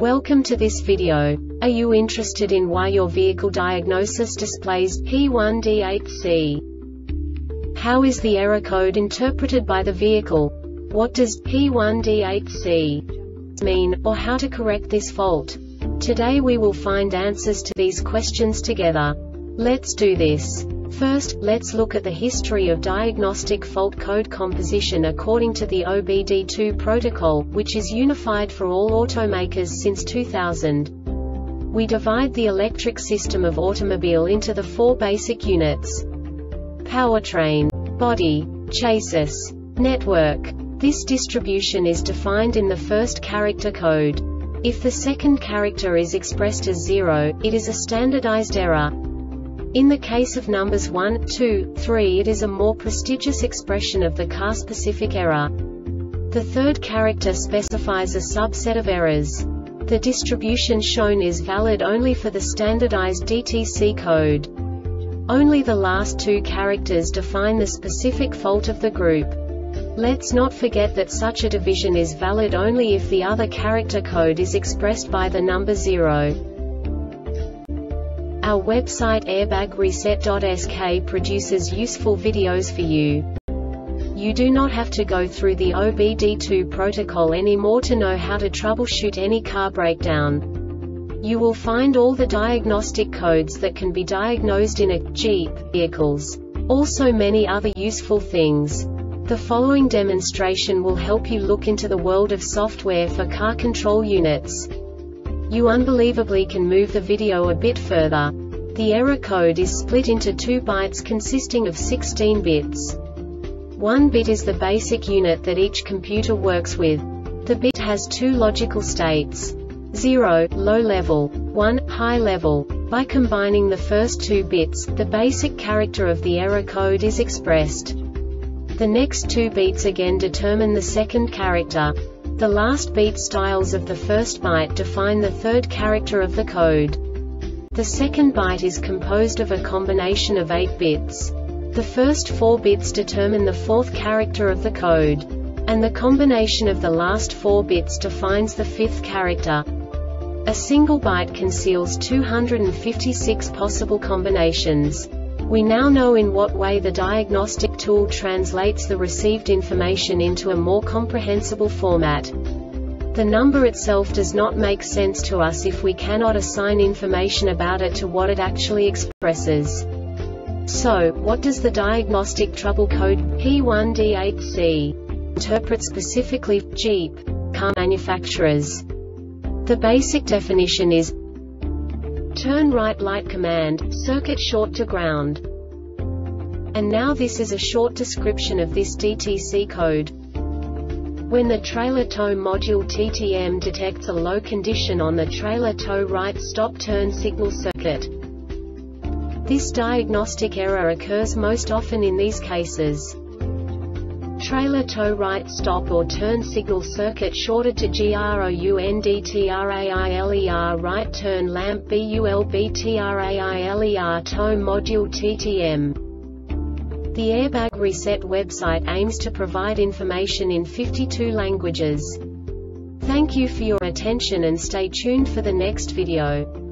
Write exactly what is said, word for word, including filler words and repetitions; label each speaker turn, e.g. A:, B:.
A: Welcome to this video. Are you interested in why your vehicle diagnosis displays P one D eight C? How is the error code interpreted by the vehicle? What does P one D eight C mean, or how to correct this fault? Today we will find answers to these questions together. Let's do this. First, let's look at the history of diagnostic fault code composition according to the O B D two protocol, which is unified for all automakers since two thousand. We divide the electric system of automobile into the four basic units: powertrain, body, chassis, network. This distribution is defined in the first character code. If the second character is expressed as zero, it is a standardized error. In the case of numbers one, two, three, it is a more prestigious expression of the car-specific error. The third character specifies a subset of errors. The distribution shown is valid only for the standardized D T C code. Only the last two characters define the specific fault of the group. Let's not forget that such a division is valid only if the other character code is expressed by the number zero. Our website airbag reset dot S K produces useful videos for you. You do not have to go through the O B D two protocol anymore to know how to troubleshoot any car breakdown. You will find all the diagnostic codes that can be diagnosed in a Jeep vehicles. Also many other useful things. The following demonstration will help you look into the world of software for car control units. You unbelievably can move the video a bit further. The error code is split into two bytes consisting of sixteen bits. One bit is the basic unit that each computer works with. The bit has two logical states: zero, low level, one, high level. By combining the first two bits, the basic character of the error code is expressed. The next two beats again determine the second character. The last beat styles of the first byte define the third character of the code. The second byte is composed of a combination of eight bits. The first four bits determine the fourth character of the code. And the combination of the last four bits defines the fifth character. A single byte conceals two hundred fifty-six possible combinations. We now know in what way the diagnostic tool translates the received information into a more comprehensible format. The number itself does not make sense to us if we cannot assign information about it to what it actually expresses. So, what does the diagnostic trouble code P one D eight C interpret specifically for Jeep car manufacturers? The basic definition is: turn right light command, circuit short to ground. And now this is a short description of this D T C code. When the trailer tow module T T M detects a low condition on the trailer tow right stop turn signal circuit. This diagnostic error occurs most often in these cases: trailer tow right stop or turn signal circuit shorted to groundtrailier right turn lamp bulbtrailier tow module T T M. The Airbag Reset website aims to provide information in fifty-two languages. Thank you for your attention and stay tuned for the next video.